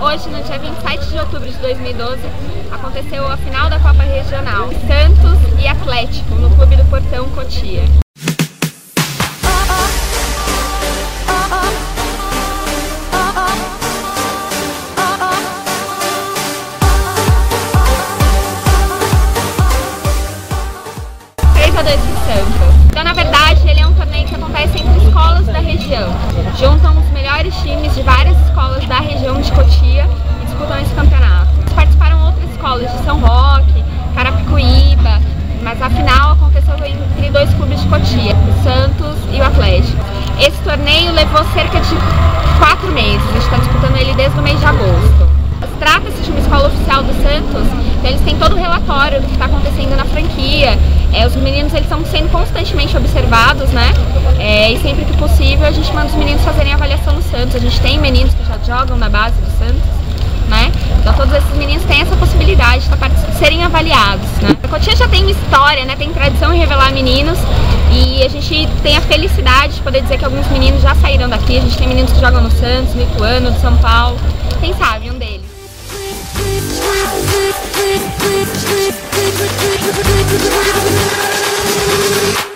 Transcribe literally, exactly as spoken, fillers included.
Hoje, no dia vinte e sete de outubro de dois mil e doze, aconteceu a final da Copa Regional Santos e Atlético, no Clube do Portão, Cotia. três a dois pro Santos. Então, na verdade, ele é um torneio que acontece entre escolas da região. Juntam os melhores times de várias escolas da região de Cotia e disputam esse campeonato. Participaram outras escolas de São Roque, Carapicuíba, mas a final aconteceu entre dois clubes de Cotia, o Santos e o Atlético. Esse torneio levou cerca de quatro meses, a gente está disputando ele desde o mês de agosto. Trata-se de uma escola oficial do Santos, então eles têm todo o relatório do que está acontecendo na franquia. É, os meninos eles estão sendo constantemente observados, né? É, e sempre que possível a gente manda os meninos fazerem avaliação no Santos. A gente tem meninos que já jogam na base do Santos, né? Então todos esses meninos têm essa possibilidade de, tá, de serem avaliados, né? A Cotia já tem uma história, né? Tem tradição em revelar meninos e a gente tem a felicidade de poder dizer que alguns meninos já saíram daqui. A gente tem meninos que jogam no Santos, no Ituano, no São Paulo. Quem sabe um deles. We'll be right back.